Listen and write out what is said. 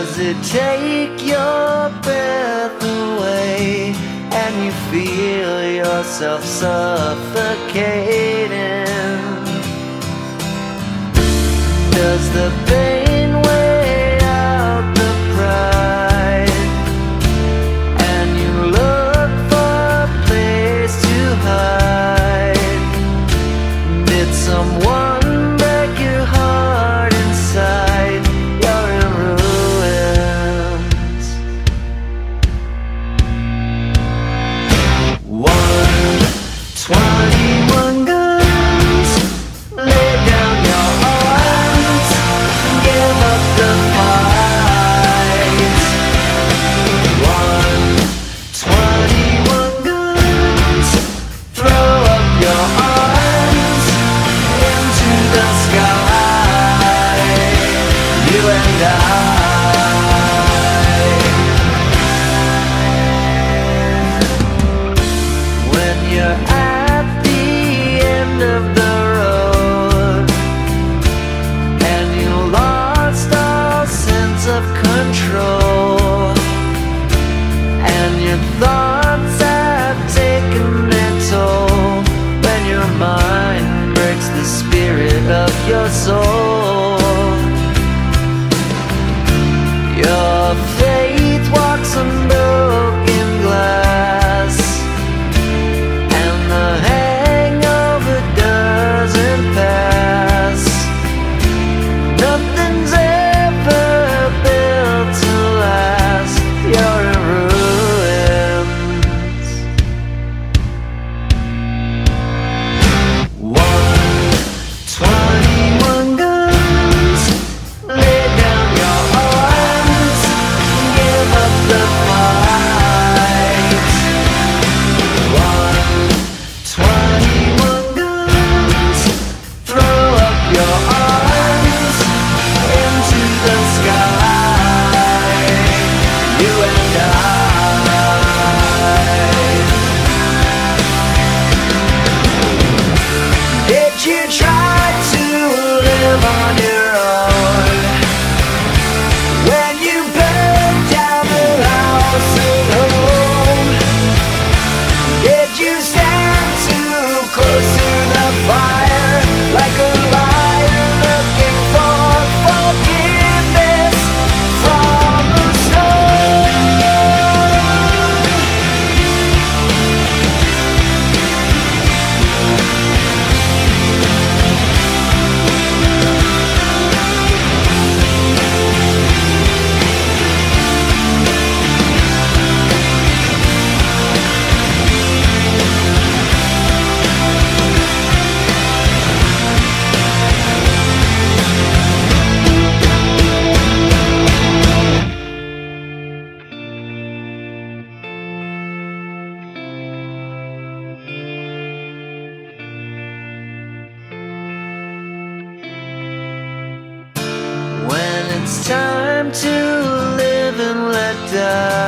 Does it take your breath away and you feel yourself suffocating? Does the pain weigh out the pride and you look for a place to hide? Did someone break your heart inside? You're in ruins. 121 guns, lay down your arms, give up the fight. 121 guns, throw up your arms into the sky, you and I. When you're at the end of the road and you lost all sense of control, and your thoughts have taken their toll, when your mind breaks the spirit of your soul, your faith walks on broken glass, and the hangover doesn't pass. Nothing's ever built to last. You're in ruins. 121 guns, lay down your arms, give up the fight. 121 guns, throw up your arms into the sky, you and I. Did you try to live on your own when you burned down the house at home? Did you stand too close to the fire, like a liar looking for forgiveness from the stone? When it's time to live and let die,